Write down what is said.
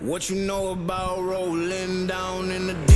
What you know about rolling down in the